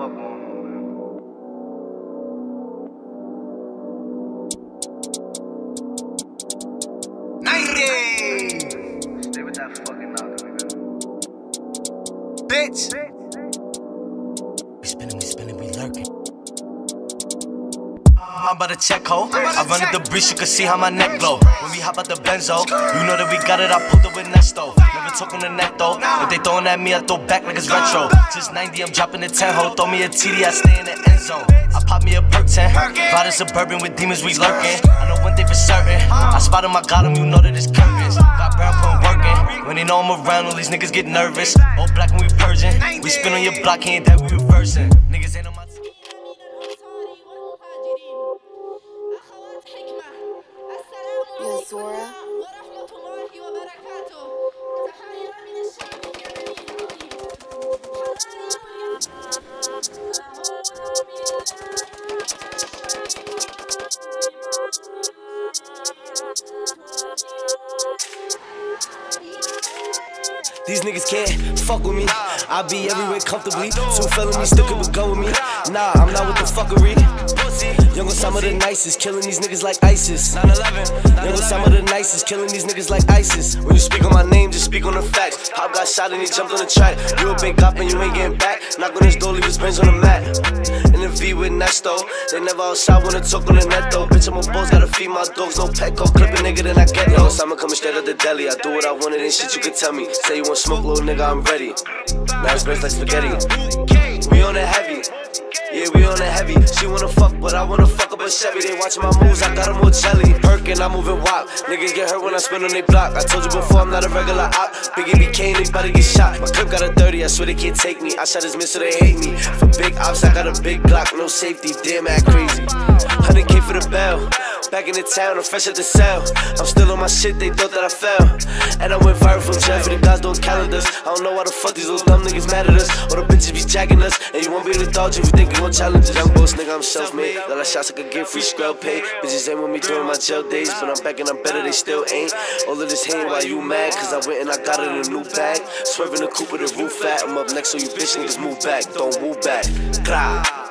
fuck going on, man? Stay with that fucking knock, nigga. Bitch! We spinning, we lurking. I'm about to check, ho. I run at the breeze, you can see how my neck glow. When we hop out the Benzo, you know that we got it, I pulled it with Nesto. Never talk on the net though. If they throwing at me, I throw back like it's retro. Just 90, I'm dropping the 10, ho. Throw me a TD, I stay in the end zone. I pop me a perk 10. Riding suburban with demons, we lurking. I know one thing for certain. I spot him, I got him, you know that it's curtains. Got brown put working. When they know I'm around, all these niggas get nervous. All black when we purging. We spin on your block, he ain't that we reversing. Niggas ain't on my Zora. These niggas can't fuck with me. I be everywhere comfortably. 2 felonies still could go with me. Nah, I'm not with the fuckery. Young Osama the nicest, killing these niggas like ISIS. 9/11. Young Osama the nicest, killing these niggas like ISIS. When you speak on my name, just speak on the facts. Pop got shot and he jumped on the track. You a big cop and you ain't getting back. Knock on his door, leave his brains on the mat. In the V with Nesto. They never outside wanna talk on the net though. Bitch, I'm a boss, gotta feed my dogs. No Petco, clip a nigga, then I get low. Osama coming straight out the deli. I do what I wanted and shit you could tell me. Say you want smoke, little nigga, I'm ready. Now it's breaks like spaghetti. We on it heavy. Yeah, we on it heavy. She wanna fuck, but I wanna fuck up a Chevy. They watching my moves, I got them all jelly. Perkin', I'm moving wop. Niggas get hurt when I spin on they block. I told you before, I'm not a regular op. Biggie BK, they bout to get shot. My clip got a 30, I swear they can't take me. I shot his miss, so they hate me. For big ops, I got a big Glock, no safety. Damn, act crazy. 100K for the bell. Back in the town, I'm fresh at the cell. I'm still on my shit, they thought that I fell. And I went viral from jail for the guys doing calendars. I don't know why the fuck these little dumb niggas mad at us. All the bitches be jacking us, and you won't be able to dodge if you think you gon' challenge us. Young boss, nigga, I'm self-made. All the shots I could get free scrub pay. Bitches ain't with me during my jail days, but I'm back and I'm better, they still ain't. All of this hate, why you mad? Cause I went and I got it in a new bag. Swerving the coupe with the roof fat. I'm up next, so you bitch niggas move back. Don't move back. Grah.